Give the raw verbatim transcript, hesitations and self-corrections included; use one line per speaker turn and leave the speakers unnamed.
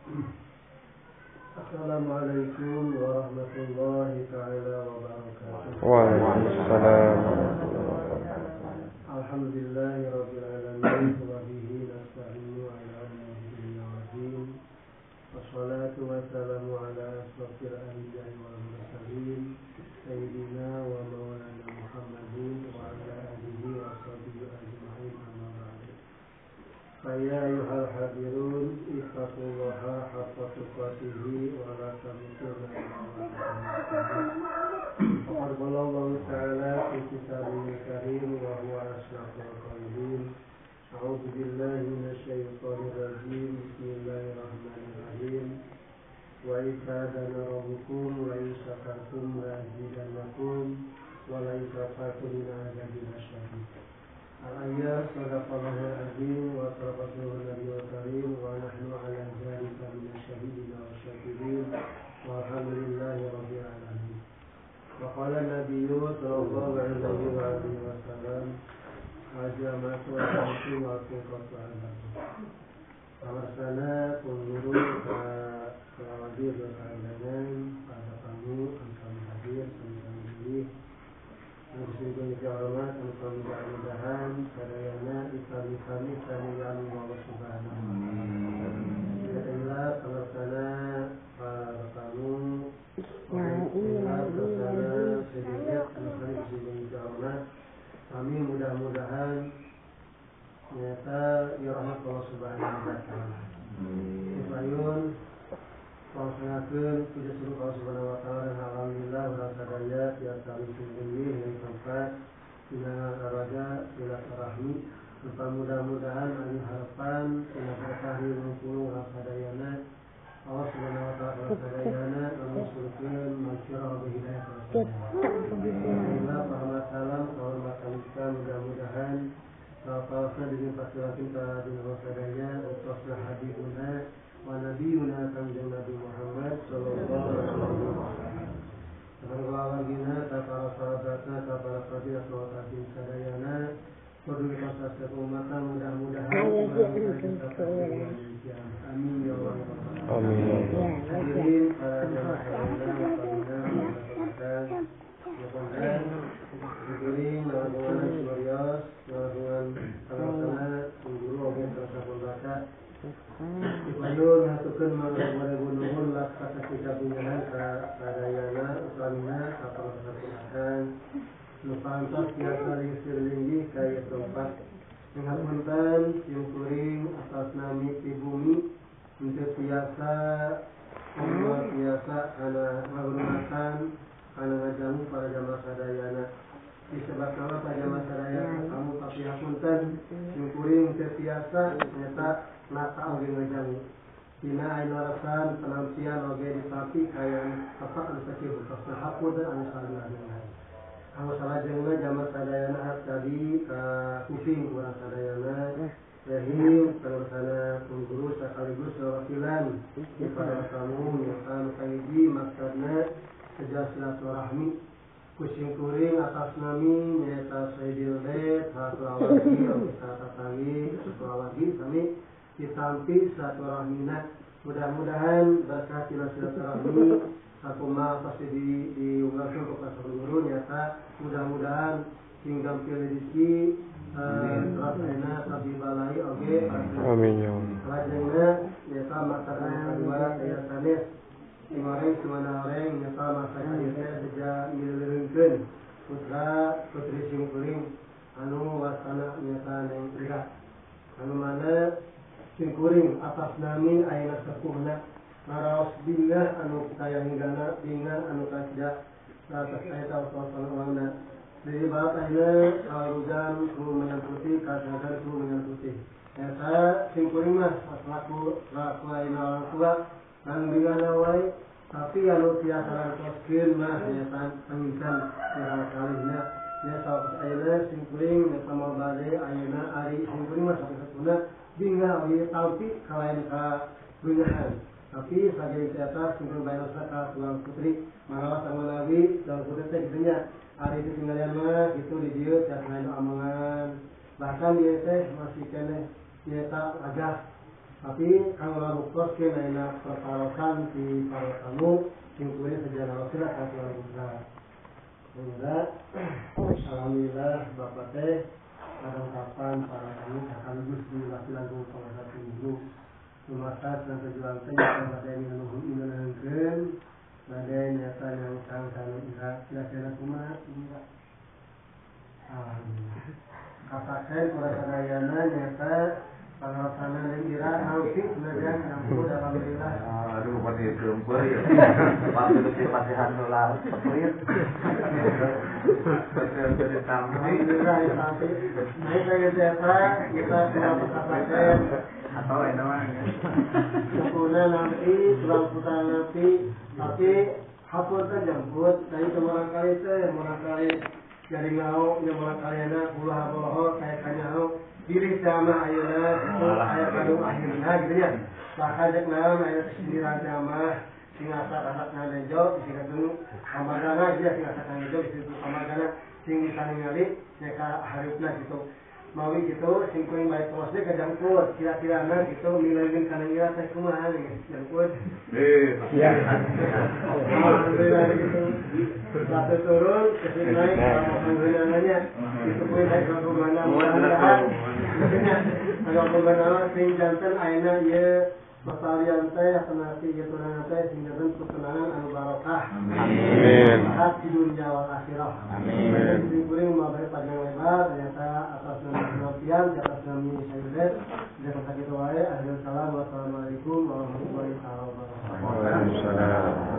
Assalamualaikum warahmatullahi ta'ala wabarakatuh.
Waalaikumsalam.
Alhamdulillahi rabbil alamin wa bihi nasta'inu ala umuri dunya waddin. Wassalatu wassalamu ala asrofil anbiya'i wal mursalin sayyidina wa maulana Muhammadin wa ala alihi wa sahbihi ajma'in, amma ba'du. Faya ayyuhal hadirun ittaqullaha haqqa tuqatih wa la tamutunna illa wa antum muslimun. Qala Allah ta'ala fi kitabihil karim wa huwa ashraful qailin. A'udzu billahi minasyaitonir rajim. Bismillahirrahmanirrahim. Wa idza'ana rabbukum wa in syakartum la azidannakum wa la in kafartum min 'adzabil syadid. Al-ayat sadaqallahul azim wa tarafatul nabiyul karim wa nahnu ala dzalika minasyahidin wa syakirin walhamdulillahi rabbil alamin. Wa qala nabiyyu sallallahu alaihi wa alihi wasallam ajamatu al-amsi wa tuqatu al-badu. Awasana kunuru ka kelawadir berkandangan pada tamu akan hadir tentang diri Bismillah hormat dan mudah-mudahan sadayana ikami-kami sanian Allah subhanahu wa ta'ala. Bismillah pelaksana para tamu Bismillah pelaksana sedikit Bismillah Bismillah hormat. Kami mudah-mudahan nyata rahmat Allah subhanahu wa ta'ala. Bayun Pelaksanakan puja syukur Allah subhanahu wa ta'ala dan alhamdulillah bersadaya tiap kali sungguh dari tempat dengan araja silaturahmi. Serta mudah-mudahan ani harapan dengan berkahi mengkulung bersadayana Allah subhanahu wa ta'ala bersadayana mengusulkan masyarakat berhidayah Alhamdulillah pahamat salam kehormatan kita mudah-mudahan Bapak-bapak dengan pasti-pasti kita dengan bersadaya utusna habibuna wa nabiyuna kanjeng Nabi Muhammad sallallahu alaihi wasallam. Terlalu gina para sahabatna para fadilah sahabatin sadayana peduli kasih umat mudah-mudahan amin ya Allah. Amin. Hadirin para jamaah sekalian, fadilah mendapatkan jawaban diberi nawangan serius, nawangan pelaksana guru ogen terasa pembaca Ibayun hatukan manusia gunung lah kata kita bunyahan kadayana utamina kapal kesatuan nupantos biasa lisir-linggi kaya tempat menghapunten yang kuring atas nami di bumi untuk biasa membuat biasa karena menghormatan karena ngajamu para jamaah kadayana disebabkan apa jamaah kadayana kamu tapi hapunten yang kuring untuk biasa ternyata nata oge ngajang dina anu alasan penampian oge disapi kaya apa anu sakit bukan hapun dan anu salah dengan anu salah jeung jamaah sadayana tadi ka kuping urang sadayana rahim terusana guru sekaligus wakilan kepada tamu yang kahiji maksudna sejas silaturahmi kucing kuring atas nami nyata sayyidil bait satu awagi atau tangi satu awagi kami ditampi satu rahmina mudah-mudahan berkat silaturahmi aku mah pasti di diunggahkan kepada guru nyata mudah-mudahan hingga rezeki rasana sabi balai oge amin ya lajengna nyata masalah kedua daya sanes dimarahin semana orang nyata masalah itu sejak milirengkeun putra putri singkuring anu wasana nyata neng ira anu mana singkuring atas nami ayeuna sepuhna ngaraos binga anu kaya hinggana binga anu kasida atas ayat Allah dari barat ayeuna kawarujan ku menyan putih kasadan ku menyan putih eta singkuring mah selaku selaku ayeuna orang tua dan binga wae tapi anu tiasa koskeun mah nyata panginten ya kalihna nya saos ayeuna singkuring nya sama bade ayeuna ari singkuring mah sapeuna binga oge taupi kalayan ka bingahan tapi saja atas singkuring bae ka tuang putri marawa sama nabi dan putri teh gitunya ari itu tinggalan mah gitu di dieu cat lain omongan bahkan dia teh masih keneh nyata agak Tapi kalau buktos ke lainnya pertaruhan di para tamu yang sejarah wasilah akan selalu buka. Semoga alhamdulillah Bapak teh pada kapan para tamu akan lulus di laku-laku pengasas minggu. Tumakas dan tujuan teh yang badai menunggu menenangkan badai nyata yang sang-sang irak kira-kira kumat enggak. Alhamdulillah. Katakan para sadayana nyata pengalaman yang kira hampir belajar campur alhamdulillah.
Aduh pasti jumper ya. Pasti mesti pasihan dolar seprit. Jadi
alhamdulillah ya tapi naik lagi siapa kita sudah katakan
atau ini mah.
Sempurna nanti sudah putar nanti tapi hapus kan jemput dari kemarin kali itu kemarin kali jadi ngau yang kemarin kali ada puluh bohong kayak kanyau diri sama ayana itu ayat kandung akhirnya gitu ya bahkan jek naon ayat sendirian sama singasa anak ngadejo sing ketemu kamagana dia singasa ngadejo di situ kamagana sing disaningali nyeka harupna gitu mawi gitu sing kuing baik terusnya ke jangkut kira-kira na gitu milengin kana ira teh kumaha nih jangkut
eh
ya alhamdulillah gitu satu turun kesini naik sama penggunaannya itu kuing baik ke mana mudah-mudahan agak penggunaan sing jantan aina ye Pasalian teh senati ye tunangan teh sing jantan ketenangan anu barokah amin sehat di dunia wal akhirah amin sing kuring mabare panjang lebar ternyata atas nama pengertian di atas nama Sayyidat dan kata kita wae akhirul salam wassalamualaikum warahmatullahi wabarakatuh.
Waalaikumsalam.